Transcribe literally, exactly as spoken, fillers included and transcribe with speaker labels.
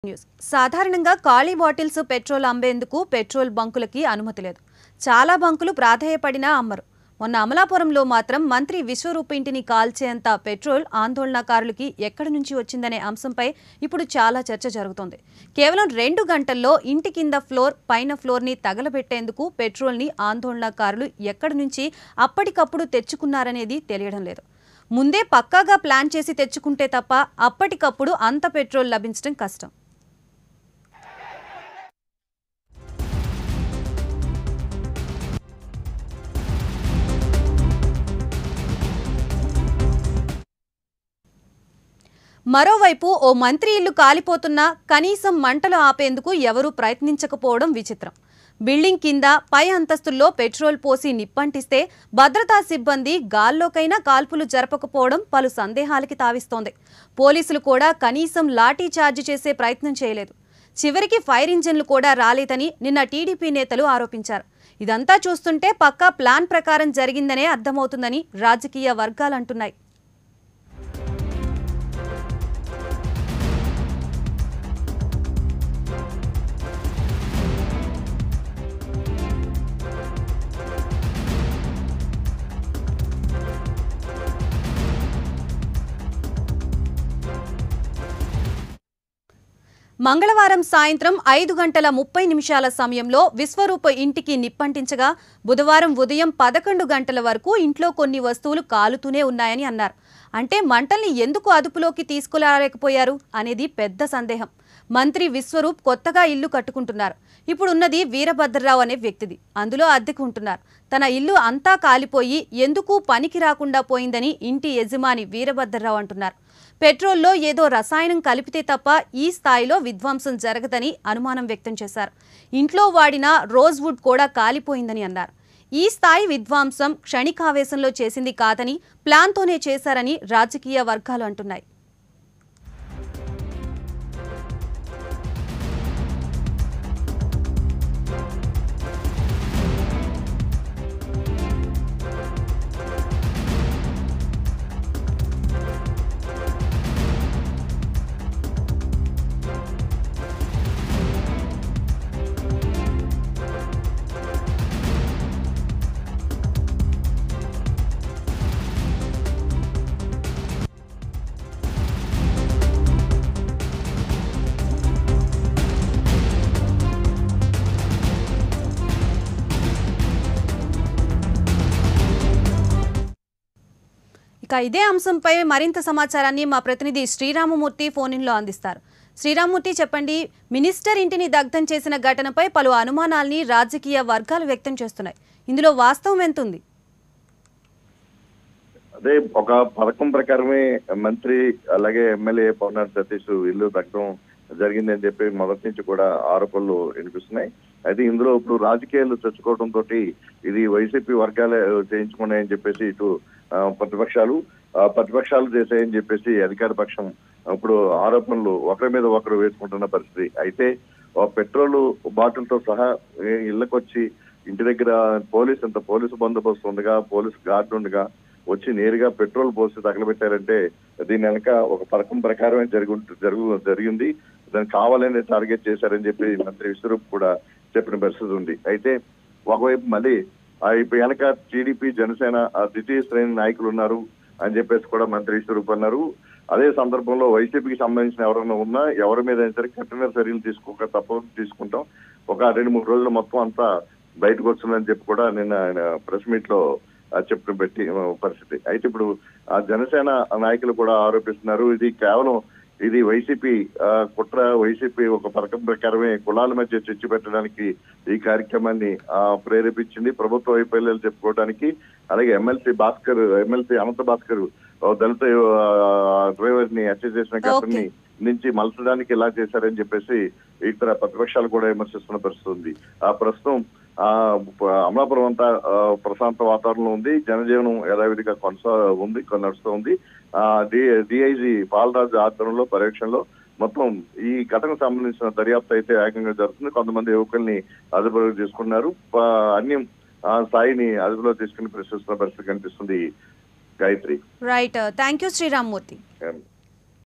Speaker 1: News సాధారణంగా ఖాళీ bottles petrol అమ్మేందుకు పెట్రోల్ బంకులకి అనుమతి లేదు. చాలా బంకులు ప్రాధేయపడినా అమ్మరు. మొన్న అమలాపురంలో మాత్రం మంత్రి విశ్వరూప్ ఇంటిని కాల్చేంత పెట్రోల్ ఆందోళనకారులకి ఎక్కడి నుంచి వచ్చిందనే అంశంపై ఇప్పుడు చాలా చర్చ జరుగుతోంది. కేవలం రెండు గంటల్లో ఇంటి కింద ఫ్లోర్ పైన ఫ్లోర్ని తగలబెట్టేందుకు పెట్రోల్ని ఆందోళనకారులు ఎక్కడి నుంచి అప్పటికప్పుడు తెచ్చుకున్నారనేది తెలియడం లేదు. ముందే పక్కాగా ప్లాన్ చేసి తెచ్చుకుంటే తప్ప అప్పటికప్పుడు అంత పెట్రోల్ లభించడం కష్టం. మరోవైపు ఓ మంత్రి ఇల్లు కాలిపోతున్నా కనీసం మంటలు ఆపేందుకు ఎవరూ ప్రయత్నించకపోవడం విచిత్రం. బిల్డింగ్ కింద పై అంతస్తుల్లో పెట్రోల్ పోసి నిప్పంటిస్తే భద్రతా సిబ్బంది గాల్లోకైనా కాల్పులు జరపకపోవడం పలు సందేహాలకి తావిస్తోంది. పోలీసులు కూడా కనీసం లాఠీ చార్జ్ చేసే ప్రయత్నం చేయలేదు. చివరికి ఫైర్ ఇంజిన్లు కూడా రాలేదని నిన్న టీడీపీ నేతలు ఆరోపించారు. ఇదంతా చూస్తుంటే పక్కా ప్లాన్ ప్రకారం జరిగిందనే అర్థమవుతుందని రాజకీయ వర్గాలంటున్నాయి. మంగళవారం సాయంత్రం ఐదు గంటల ముప్పై నిమిషాల సమయంలో విశ్వరూప్ ఇంటికి నిప్పంటించగా బుధవారం ఉదయం పదకొండు గంటల వరకు ఇంట్లో కొన్ని వస్తువులు కాలుతూనే ఉన్నాయని అన్నారు. అంటే మంటల్ని ఎందుకు అదుపులోకి తీసుకురాలేకపోయారు అనేది పెద్ద సందేహం. మంత్రి విశ్వరూప్ కొత్తగా ఇల్లు కట్టుకుంటున్నారు. ఇప్పుడున్నది వీరభద్రరావు అనే వ్యక్తిది. అందులో అద్దెకు ఉంటున్నారు. తన ఇల్లు అంతా కాలిపోయి ఎందుకు పనికి రాకుండా పోయిందని ఇంటి యజమాని వీరభద్రరావు అంటున్నారు. పెట్రోల్లో ఏదో రసాయనం కలిపితే తప్ప ఈ స్థాయిలో విధ్వంసం జరగదని అనుమానం వ్యక్తం చేశారు. ఇంట్లో వాడిన రోజ్వుడ్ కూడా కాలిపోయిందని అన్నారు. ఈ స్థాయి విధ్వంసం క్షణికావేశంలో చేసింది కాదని ప్లాన్తోనే చేశారని రాజకీయ వర్గాలు అంటున్నాయి. ఇదే అంశంపై మరింత సమాచారాన్ని మా ప్రతినిధి శ్రీరామమూర్తి ఫోన్ ఇన్లో అందిస్తారు. శ్రీరామమూర్తి, చెప్పండి. మినిస్టర్ ఇంటిని దగ్ధం చేసిన ఘటనపై పలు అనుమానాల్ని రాజకీయ వర్గాలు వ్యక్తం చేస్తున్నాయి. ఇందులో వాస్తవం ఎంతుంది?
Speaker 2: అదే ఒక పథకం ప్రకారమే మంత్రి అలాగే ఎమ్మెల్యే పొన్నాడి సతీష్ ఇల్లు దగ్ధం జరిగిందని చెప్పి మొదటి నుంచి కూడా ఆరోపణలు వినిపిస్తున్నాయి. అయితే ఇందులో ఇప్పుడు రాజకీయాలు తెచ్చుకోవడం తోటి ఇది వైసీపీ వర్గాలే చేయించుకున్నాయని చెప్పేసి ఇటు ప్రతిపక్షాలు ప్రతిపక్షాలు చేశాయని చెప్పేసి అధికార పక్షం ఇప్పుడు ఆరోపణలు ఒకరి మీద ఒకరు వేసుకుంటున్న పరిస్థితి. అయితే పెట్రోల్ బాటిల్ తో సహా ఇళ్లకు వచ్చి ఇంటి దగ్గర పోలీసు ఇంత పోలీసు బందోబస్తు ఉండగా పోలీసు గార్డు ఉండగా వచ్చి నేరుగా పెట్రోల్ పోసి తగలబెట్టారంటే దీని వెనక ఒక పథకం ప్రకారమే జరుగు జరుగు జరిగింది. దాన్ని కావాలని టార్గెట్ చేశారని చెప్పి మంత్రి విశ్వరూప్ కూడా చెప్పిన పరిస్థితి ఉంది. అయితే ఒకవైపు మళ్ళీ ఇప్పుడు వెనక టీడీపీ జనసేన ద్వితీయ శ్రేణి నాయకులు ఉన్నారు అని చెప్పేసి కూడా మంత్రి విశ్వరూప్ అన్నారు. అదే సందర్భంలో వైసీపీకి సంబంధించిన ఎవరైనా ఉన్నా ఎవరి మీద అయినా సరే కఠిన చర్యలు తీసుకోక తప్ప తీసుకుంటాం, ఒక రెండు మూడు రోజులు మొత్తం అంతా బయటకు వస్తుందని చెప్పి కూడా నిన్న ఆయన ప్రెస్ మీట్ లో చెప్పిన పెట్టి పరిస్థితి. అయితే ఇప్పుడు ఆ జనసేన నాయకులు కూడా ఆరోపిస్తున్నారు ఇది కేవలం ఇది వైసీపీ కుట్ర, వైసీపీ ఒక పథకం ప్రకారమే కులాల మధ్య చర్చ పెట్టడానికి ఈ కార్యక్రమాన్ని ప్రేరేపించింది, ప్రభుత్వ వైఫల్యాలు చెప్పుకోవడానికి. అలాగే ఎమ్మెల్సీ భాస్కర్ ఎమ్మెల్సీ అనంత భాస్కర్ దళిత డ్రైవర్ ని హత్య చేసిన ఘటనని నుంచి మలచడానికి ఇలా చేశారని చెప్పేసి ఇతర ప్రతిపక్షాలు కూడా విమర్శిస్తున్న పరిస్థితి ఉంది. ఆ ప్రస్తుతం ఆ అమలాపురం అంతా ప్రశాంత వాతావరణంలో ఉంది. జనజీవనం యథావిధిగా కొనసా ఉంది నడుస్తూ ఉంది. ఆ డిఐజీ బాలరాజు ఆధ్వర్యంలో పర్యవేక్షణలో మొత్తం ఈ ఘటనకు సంబంధించిన దర్యాప్తు అయితే వేగంగా జరుగుతుంది. కొంతమంది యువకుల్ని అదుపులోకి తీసుకున్నారు. అన్యం స్థాయిని అదుపులో తీసుకుని ప్రశ్నిస్తున్న పరిస్థితి కనిపిస్తుంది. Gayatri.
Speaker 1: Right, thank you Sriramamurthy.